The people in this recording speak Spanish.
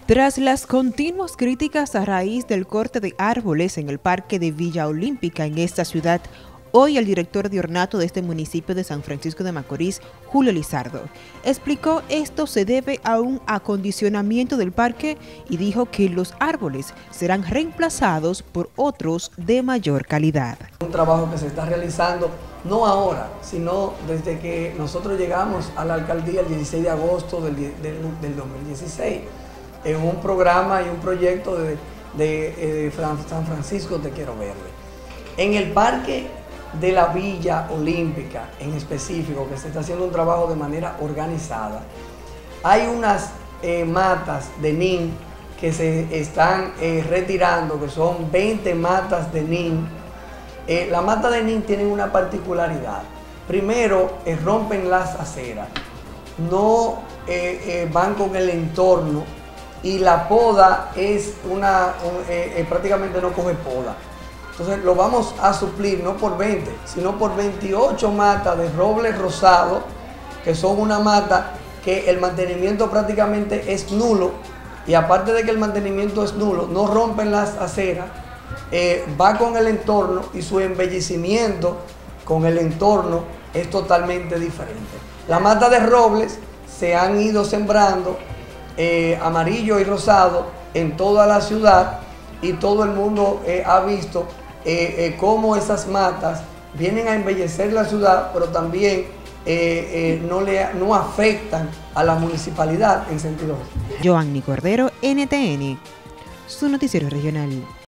Tras las continuas críticas a raíz del corte de árboles en el Parque de Villa Olímpica en esta ciudad, hoy el director de ornato de este municipio de San Francisco de Macorís, Julio Lizardo, explicó esto se debe a un acondicionamiento del parque y dijo que los árboles serán reemplazados por otros de mayor calidad. Un trabajo que se está realizando no ahora, sino desde que nosotros llegamos a la alcaldía el 16 de agosto del 2016. En un programa y un proyecto de San Francisco Te Quiero Verde. En el Parque de la Villa Olímpica, en específico, que se está haciendo un trabajo de manera organizada, hay unas matas de nin que se están retirando, que son 20 matas de nin. Las matas de nin tienen una particularidad. Primero, rompen las aceras, no van con el entorno, y la poda es prácticamente no coge poda. Entonces lo vamos a suplir no por 20, sino por 28 matas de roble rosado, que son una mata que el mantenimiento prácticamente es nulo, y aparte de que el mantenimiento es nulo, no rompen las aceras, va con el entorno y su embellecimiento con el entorno es totalmente diferente. Las matas de robles se han ido sembrando amarillo y rosado en toda la ciudad, y todo el mundo ha visto cómo esas matas vienen a embellecer la ciudad, pero también no afectan a la municipalidad en sentido. Joanny Cordero, NTN, su noticiero regional.